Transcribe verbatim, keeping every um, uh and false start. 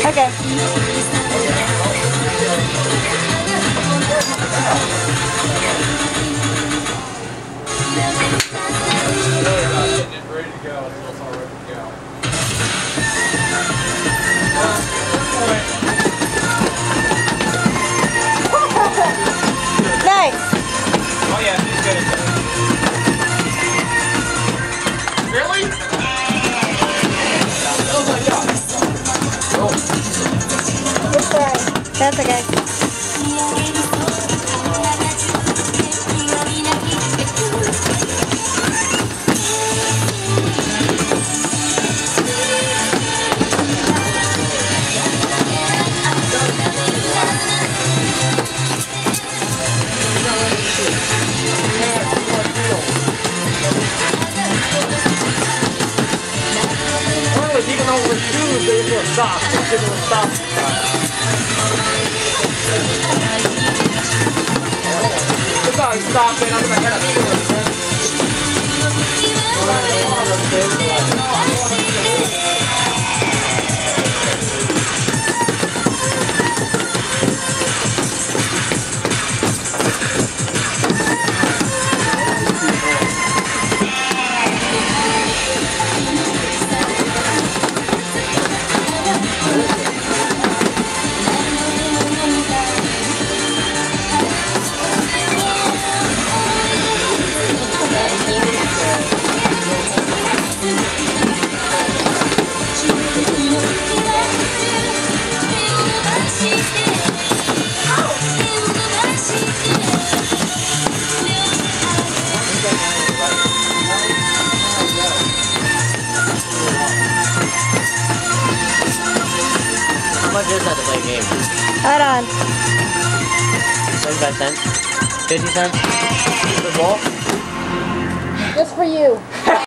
Okay. Ready to go. It's all ready to go. Nice. Oh yeah, he's good. Really? Oh my god. Oh. Good try. That's okay. Even though we're shoes, they will stop. They will stop. Look how he's stopping. I'm gonna head up. How much is that to play a game? Hold on. twenty-five cents? fifty cents? The ball? Just for you.